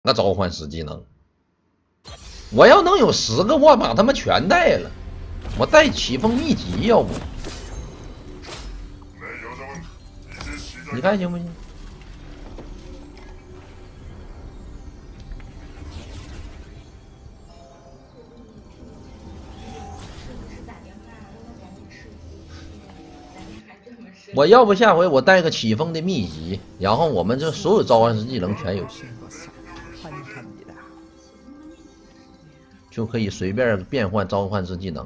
个召唤师技能。我要能有10个，我把他们全带了。我带起风秘籍，要不？你看行不行？我要不下回我带个起风的秘籍，然后我们这所有召唤师技能全有，就可以随便变换召唤师技能。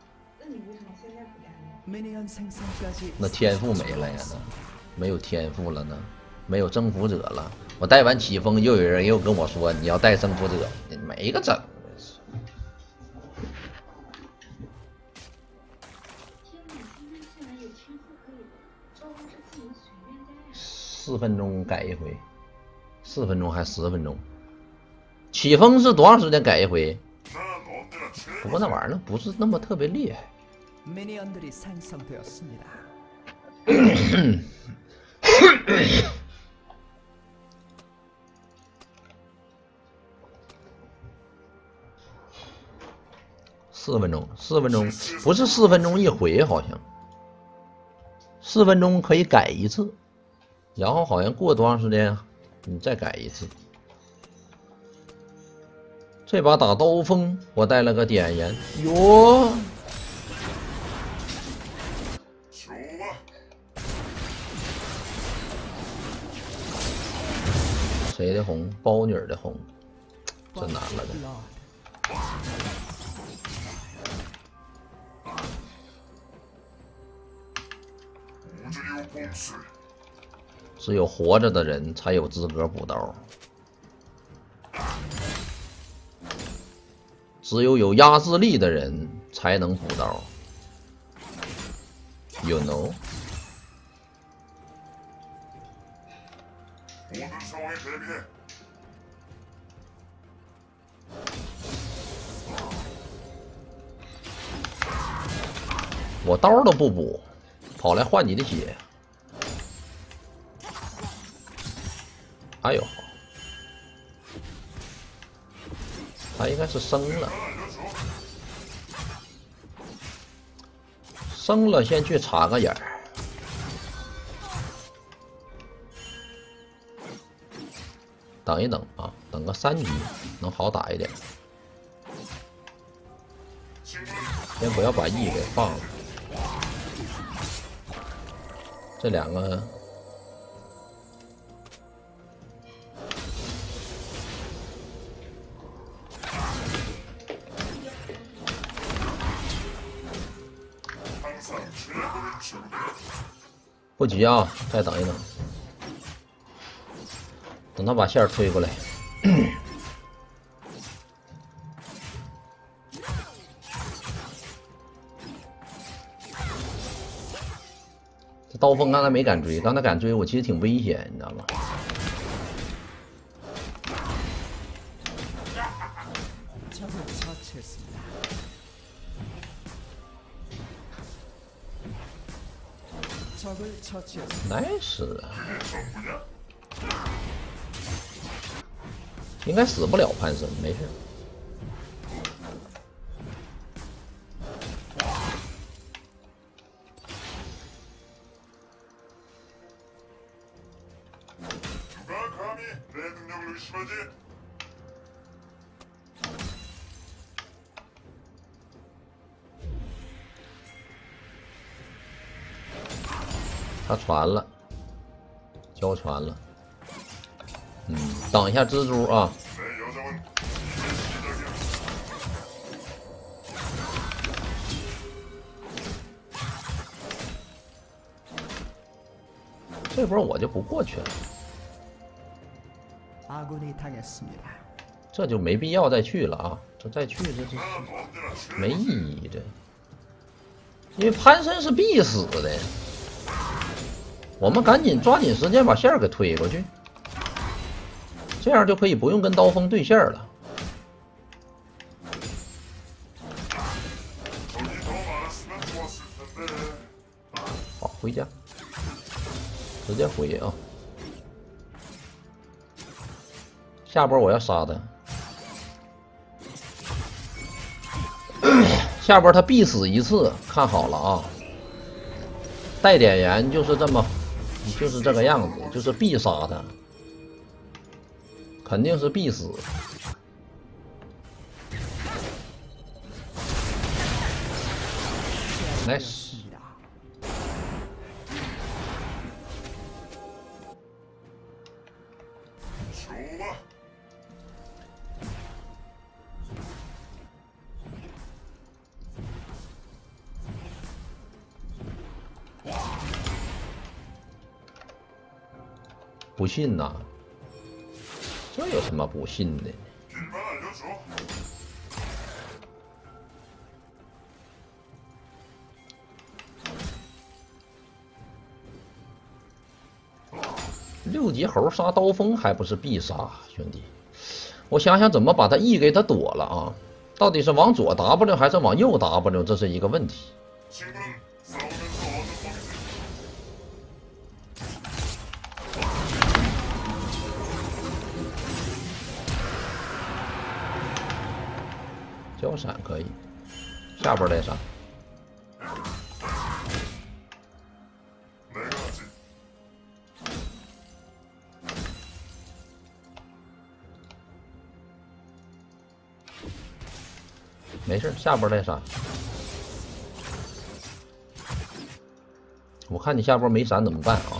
那天赋没了呀？那没有天赋了呢？没有征服者了？我带完起风，又有人又跟我说你要带征服者，没个整。4分钟改一回，4分钟还10分钟？起风是多长时间改一回？不过那玩意儿不是那么特别厉害。4分钟，4分钟不是4分钟一回，好像4分钟可以改一次，然后好像过多长时间你再改一次。这把打刀锋，我带了个点燃，哟。谁的红？包女儿的红，这难了的。只有活着的人才有资格补刀，只有压制力的人才能补刀。You know？ 我刀都不补，跑来换你的血。哎呦，他应该是生了，生了先去插个眼儿。等一等啊，等个3局能好打一点。先不要把 E 给放了，这2个。不急啊，再等一等，等他把线推过来。这刀锋刚才没敢追，刚才敢追我其实挺危险，你知道吗？nice， 应该死不了潘森，没事。他传了，交传了。等一下蜘蛛啊！这波我就不过去了，这就没必要再去了啊！这再去这没意义的，因为潘森是必死的。我们赶紧抓紧时间把线给推过去，这样就可以不用跟刀锋对线了。好，回家，直接回啊！ 下波我要杀他，下波他必死一次，看好了啊！带点盐就是这么，就是这个样子，就是必杀他，肯定是必死。nice。不信呐？这有什么不信的？6级猴杀刀锋还不是必杀，兄弟。我想想怎么把他 E 给他躲了啊？到底是往左 W 还是往右 W？ 这是一个问题。交闪可以，下边来闪。没事，下波来闪。我看你下波没闪怎么办啊？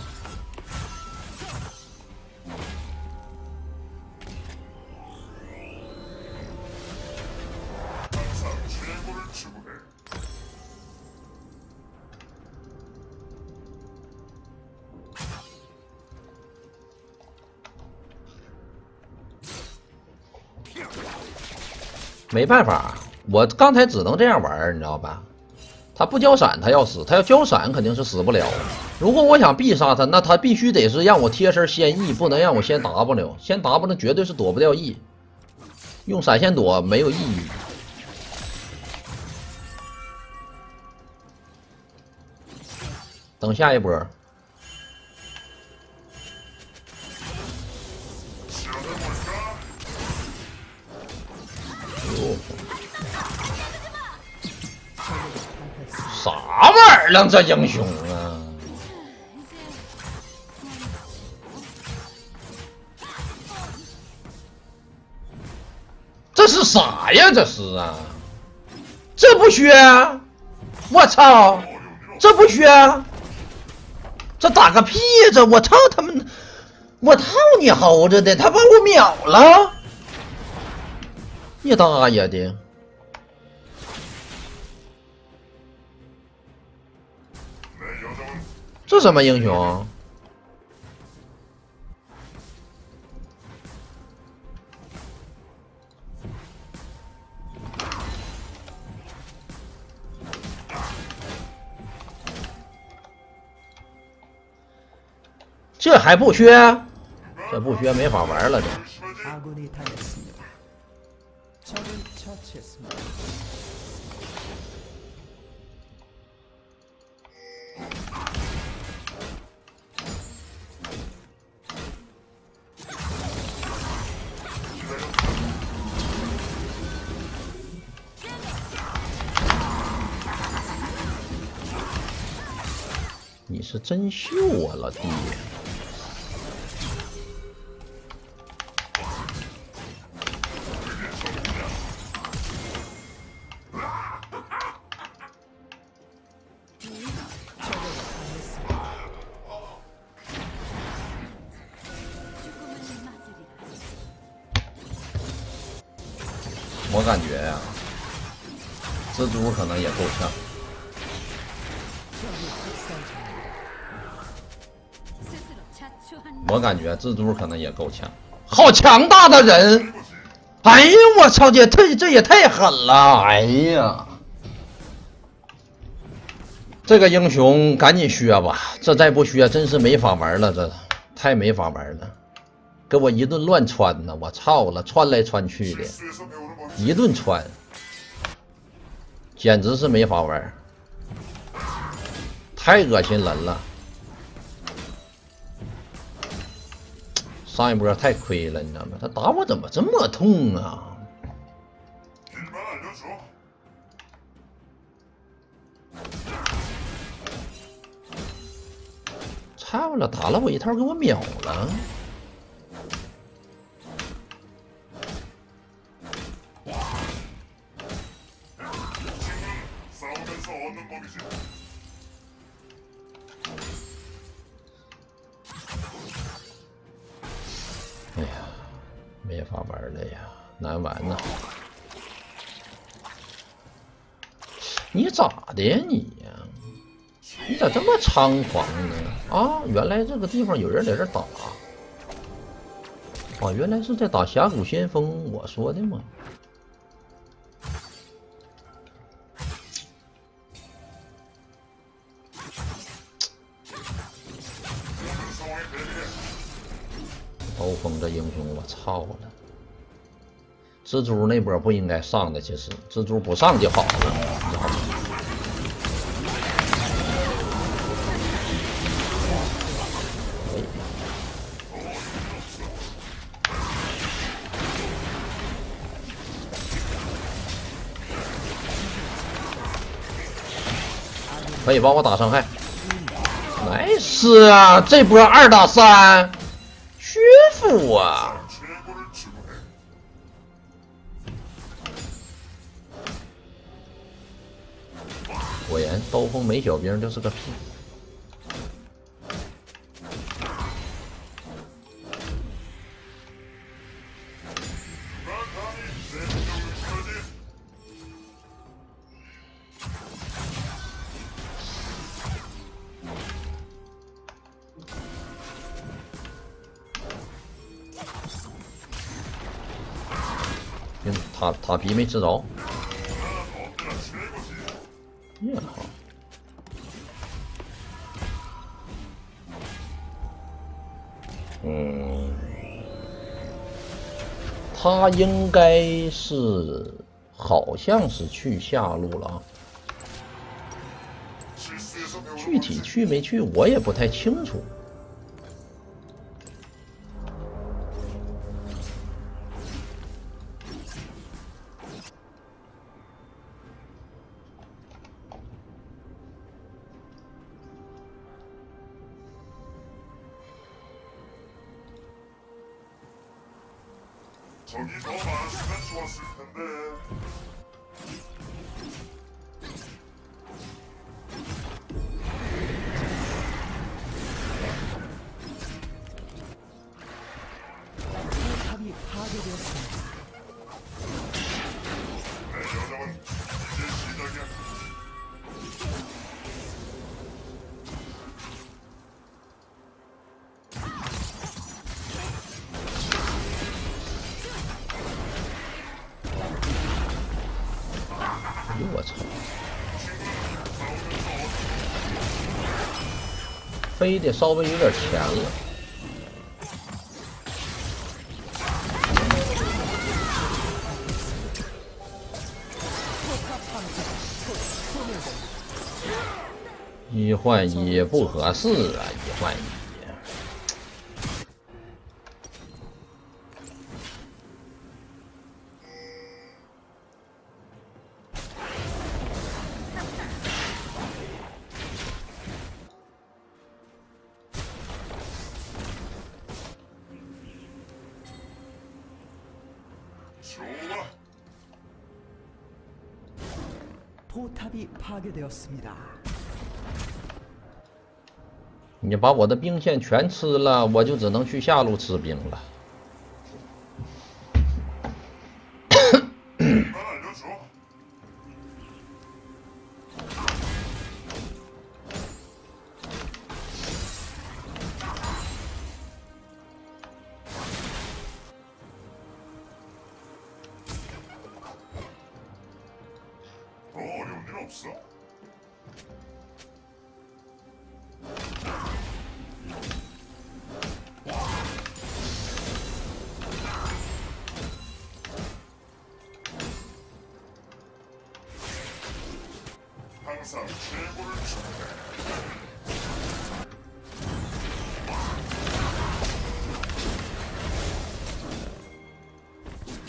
没办法，我刚才只能这样玩，你知道吧？他不交闪，他要死；他要交闪，肯定是死不了。如果我想必杀他，那他必须得是让我贴身先 E， 不能让我先 W。先 W 绝对是躲不掉 E， 用闪现躲没有意义。等下一波。啥玩意儿了？这英雄啊！这是啥呀？这是啊！这不削！我操！这不削！这打个屁！这我操他们！我操你猴子的！他把我秒了！你大爷的！这什么英雄？这还不削？这不削没法玩了，这。你是真秀啊，老弟！我感觉呀，蜘蛛可能也够呛。我感觉蜘蛛可能也够呛，好强大的人！哎呀，我操，这也太狠了！哎呀，这个英雄赶紧削吧，这再不削真是没法玩了，这太没法玩了，给我一顿乱穿呢！我操了，穿来穿去的，一顿穿，简直是没法玩，太恶心人了。 上一波太亏了，你知道吗？他打我怎么这么痛啊？操了，打了我一套，给我秒了。哎呀，没法玩了呀，难玩呐！你咋的呀你呀？你咋这么猖狂呢？啊，原来这个地方有人在这打。啊，原来是在打峡谷先锋，我说的嘛。刀锋这英雄，我操了！蜘蛛那波不应该上的，其实蜘蛛不上就好了，你知道吗？可以帮我打伤害。nice 啊！这波2打3，屈服啊！果然，刀锋没小兵就是个屁。塔皮没吃着，也好。他应该是，好像是去下路了啊。具体去没去，我也不太清楚。 저기 더 많았으면 좋았을 텐데. 탑이 파괴되었습니다. 내 여정은 이제 시작이야. 我操！飞的稍微有点前了。一换一不合适啊！一换一。 포탑이 파괴되었습니다. 你把我的兵线全吃了，我就只能去下路吃兵了。 없어. 항상 최고를 추구해.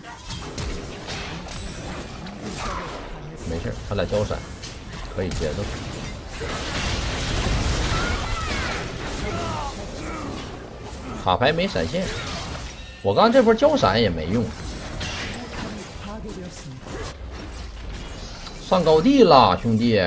没事，他俩交闪，可以接住。卡牌没闪现，我刚这波交闪也没用。 上高地了，兄弟！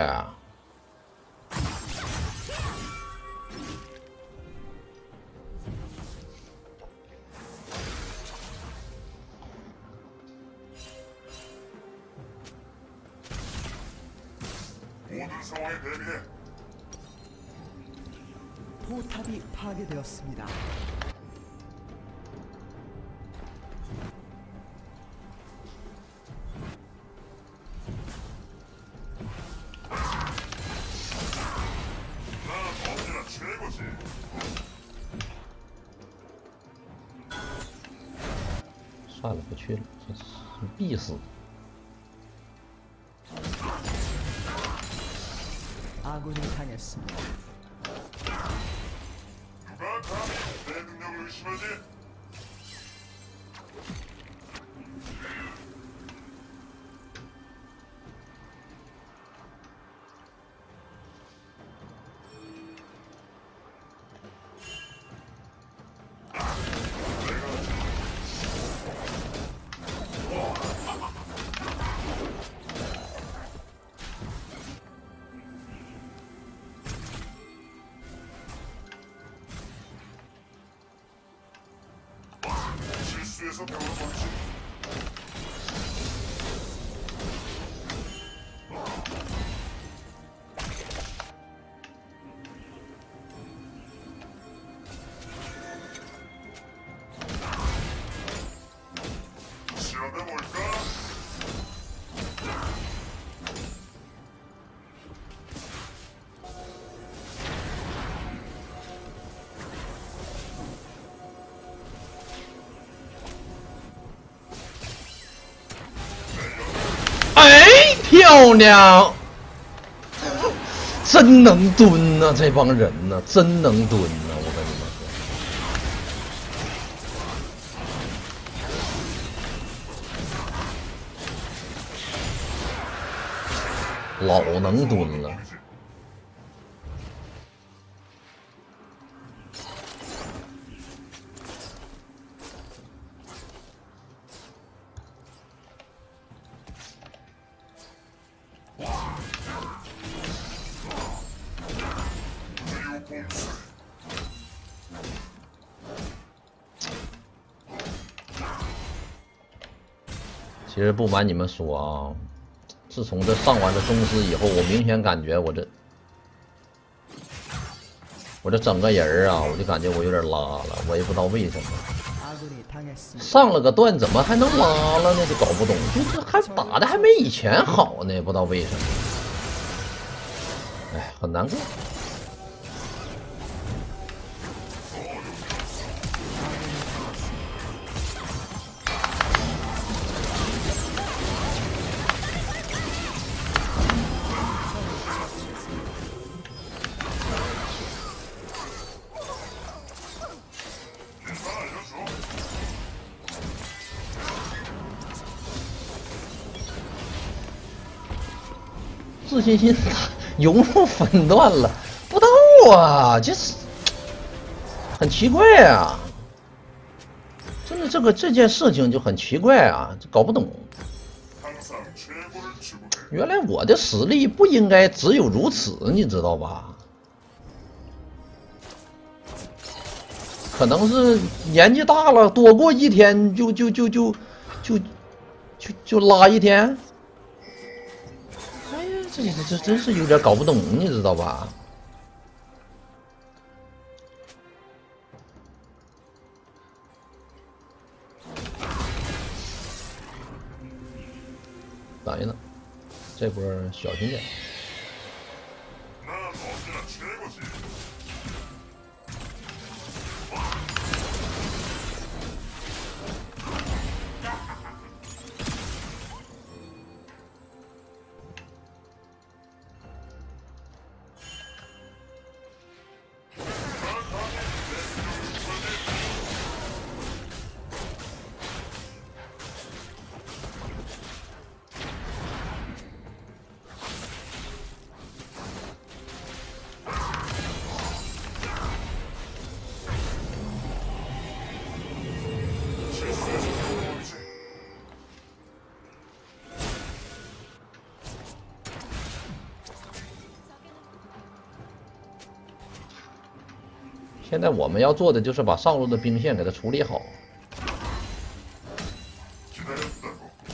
포탑이 파괴되었습니다. 아, 算了，不去了，这必死。 아군이 당했습니다. 누가 감히 내 능력을 의심하지? 실수에서 배우는 법이지. 시험에 뭘까? 哎，漂亮！真能蹲呐、这帮人呐、真能蹲呐、我跟你们说，老能蹲了。 其实不瞒你们说啊，自从这上完了宗师以后，我明显感觉我这整个人啊，我就感觉我有点拉了，我也不知道为什么。 아군이 당했습니다. 上了个段怎么还能拉了呢？就搞不懂，就是还打的还没以前好呢，不知道为什么。哎，很难过。自信心融入分段了，不知道啊，就是很奇怪啊，真的这件事情就很奇怪啊，搞不懂。原来我的实力不应该只有如此，你知道吧？可能是年纪大了，多过一天就拉一天。 这真是有点搞不懂，你知道吧？咋的呢？这波小心点。 现在我们要做的就是把上路的兵线给它处理好。 기다렸다고.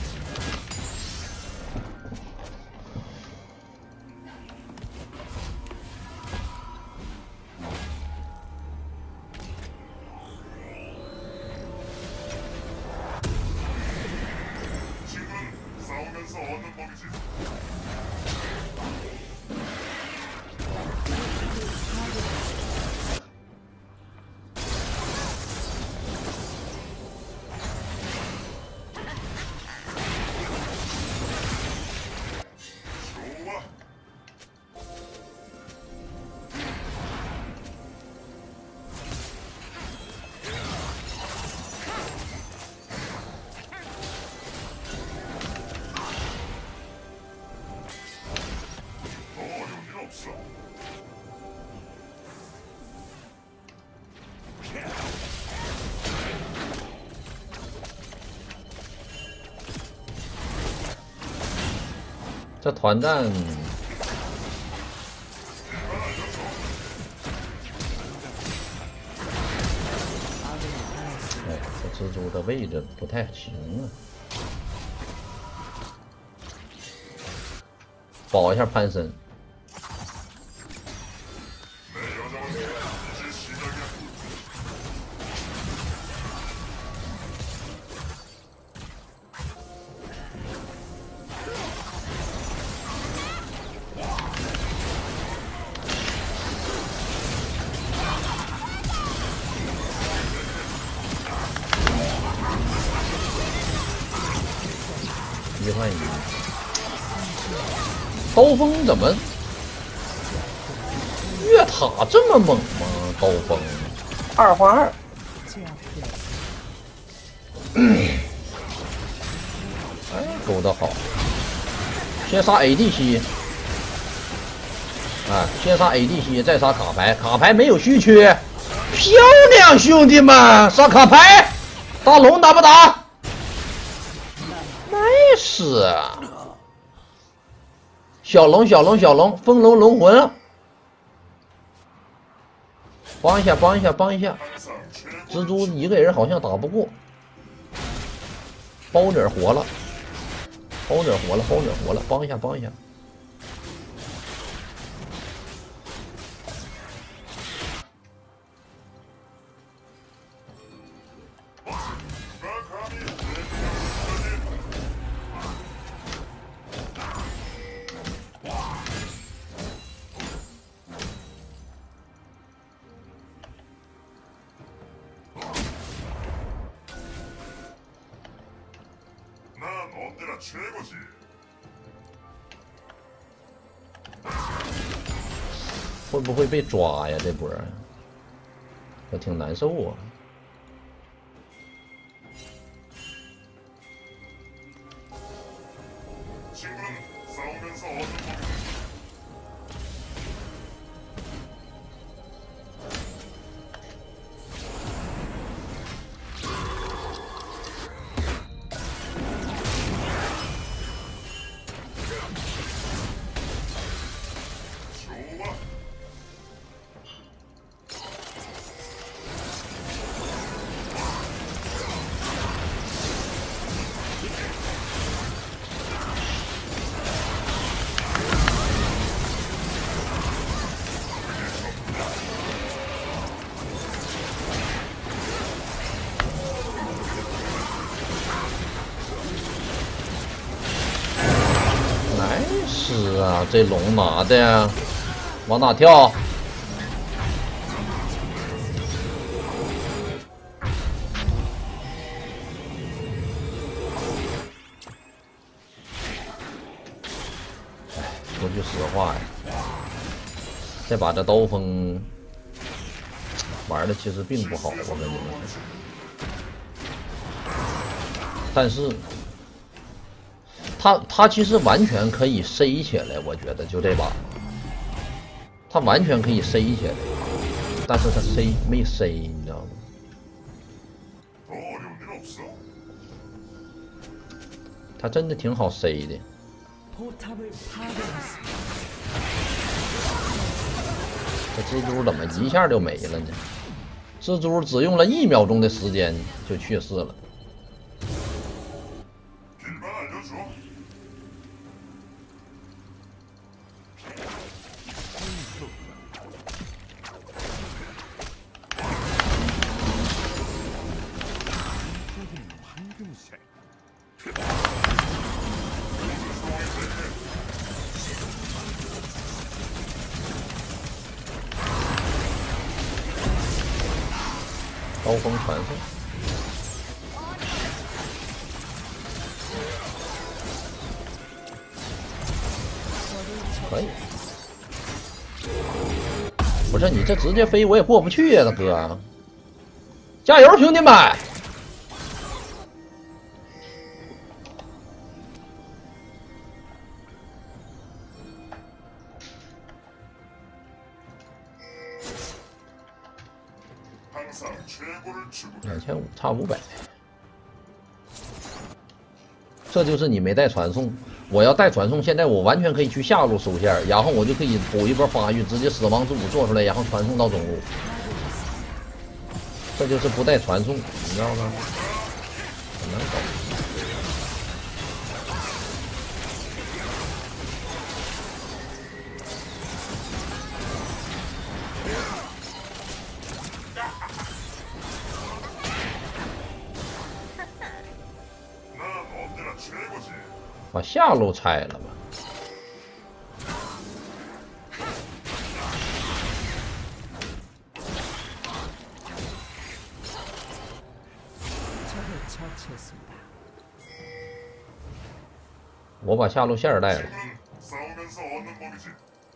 지금은 싸우면서 얻는 법이지. 좋아. 더 어려운 일 없어. 这团战，哎，这蜘蛛的位置不太行啊。保一下潘森， 내 여정은 이제 시작이야. 1换1。刀锋怎么越塔这么猛吗？刀锋2换2。 哎，勾的好，先杀 ADC， 啊，先杀 ADC， 再杀卡牌，卡牌没有虚缺，漂亮，兄弟们，杀卡牌，大龙打不打 ？nice 啊！小龙，小龙，小龙，风龙龙魂了，帮一下，帮一下，帮一下， 항상 최고. 蜘蛛一个人好像打不过。 包女活了，包女活了，包女活了，帮一下，帮一下。 난 언제나 최고지. 会不会被抓呀？这波，我挺难受啊。 친구는 싸우면서 얻는 법이지. 좋아. nice 啊，这龙拿的呀，往哪跳？说句实话呀，这把这刀锋玩的其实并不好，我跟你们说。但是他其实完全可以塞起来，我觉得就这把，他完全可以塞起来，但是他塞没塞，你知道吗？ 더 어려운 일 없어. 他真的挺好塞的。 포탑을 파괴했습니다. 这蜘蛛怎么一下就没了呢？ 蜘蛛只用了1秒钟的时间就去世了。 길만 알려줘. 황금색. 刀锋传送，可以。不是你这直接飞我也过不去呀、大哥！加油，兄弟们！ 항상 최고를 추구해. 2500，差500。这就是你没带传送，我要带传送，现在我完全可以去下路收线，然后我就可以补一波发育，直接死亡之舞做出来，然后传送到中路。这就是不带传送，你知道吗？很难搞。 난 언제나 최고지. 把下路拆了吧。 적을 처치했습니다. 我把下路线带了。 친구는 싸우면서 얻는 법이지.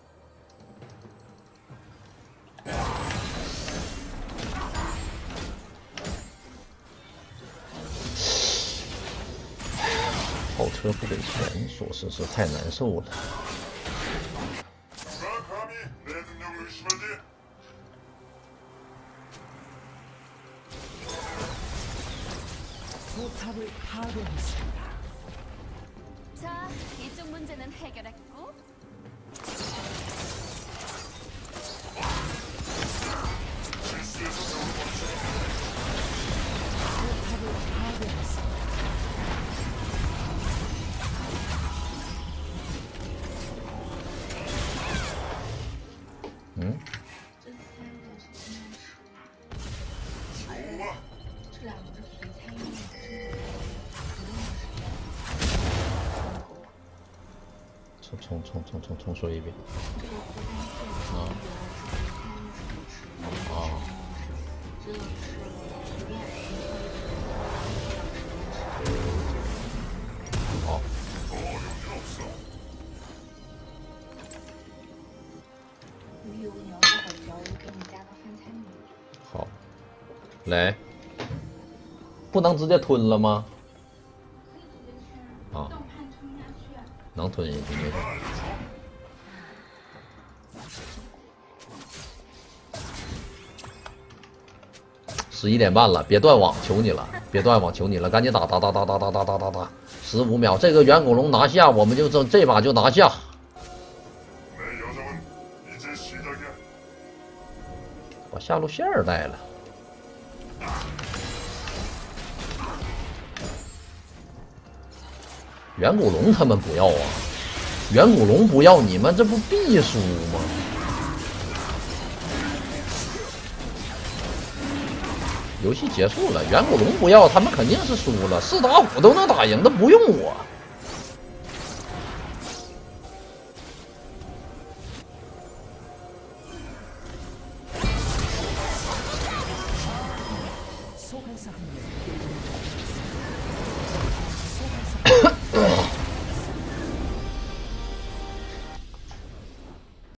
跑车不给钱，属实是太难受了。 누가 감히 내 능력을 의심하지? 포탑을 파괴했습니다. 자, 이쪽 문제는 해결했고 실수에서 배우는 법이지. 포탑을 파괴했습니다. 응? 좋아. 重说一遍。啊啊！好， 어려운 일 없어. 鱼油你要做好调，我给你加个饭菜米。 好，来，不能直接吞了吗？啊，能吞下去没事。11点半了，别断网，求你了，别断网，求你了，赶紧打！15秒，这个远古龙拿下，我们就这把就拿下。 내 여정은 이제 시작이야. 把下路线儿带了。远古龙他们不要啊，远古龙不要，你们这不必输吗？游戏结束了，远古龙不要，他们肯定是输了，4打5都能打赢的，不用我。